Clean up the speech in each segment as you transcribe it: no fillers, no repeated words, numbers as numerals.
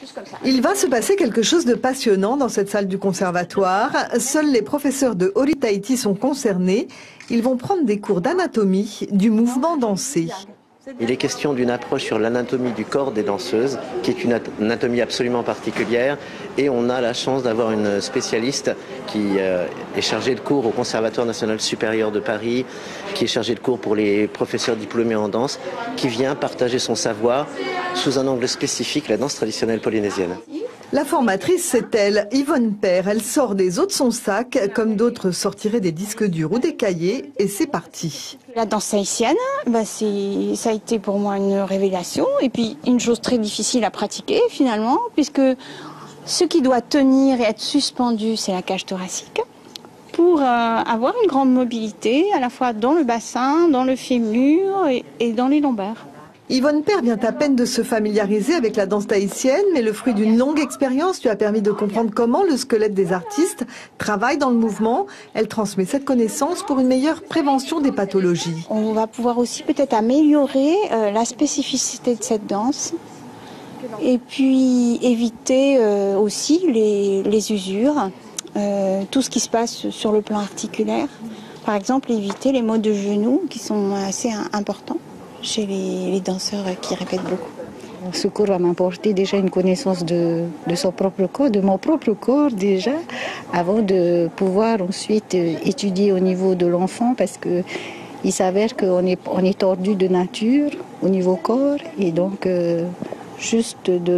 Il va se passer quelque chose de passionnant dans cette salle du conservatoire. Seuls les professeurs de Holy Tahiti sont concernés. Ils vont prendre des cours d'anatomie du mouvement dansé. Il est question d'une approche sur l'anatomie du corps des danseuses, qui est une anatomie absolument particulière. Et on a la chance d'avoir une spécialiste qui est chargée de cours au Conservatoire national supérieur de Paris, qui est chargée de cours pour les professeurs diplômés en danse, qui vient partager son savoir sous un angle spécifique, la danse traditionnelle polynésienne. La formatrice, c'est elle, Yvonne Père. Elle sort des os de son sac, comme d'autres sortiraient des disques durs ou des cahiers, et c'est parti. La danse tahitienne, ça a été pour moi une révélation, et puis une chose très difficile à pratiquer finalement, puisque ce qui doit tenir et être suspendu, c'est la cage thoracique, pour avoir une grande mobilité, à la fois dans le bassin, dans le fémur et dans les lombaires. Yvonne Père vient à peine de se familiariser avec la danse tahitienne, mais le fruit d'une longue expérience lui a permis de comprendre comment le squelette des artistes travaille dans le mouvement. Elle transmet cette connaissance pour une meilleure prévention des pathologies. On va pouvoir aussi peut-être améliorer la spécificité de cette danse et puis éviter aussi les usures, tout ce qui se passe sur le plan articulaire. Par exemple, éviter les maux de genoux qui sont assez importants chez les danseurs qui répètent beaucoup. Ce cours va m'apporter déjà une connaissance de son propre corps, de mon propre corps déjà, avant de pouvoir ensuite étudier au niveau de l'enfant, parce que il s'avère qu'on est tordu de nature au niveau corps, et donc juste de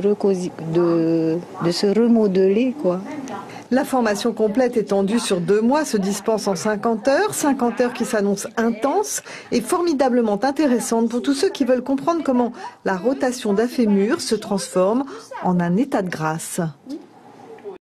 se remodeler, quoi. La formation complète étendue sur 2 mois se dispense en 50 heures qui s'annoncent intenses et formidablement intéressantes pour tous ceux qui veulent comprendre comment la rotation d'un fémur se transforme en un état de grâce.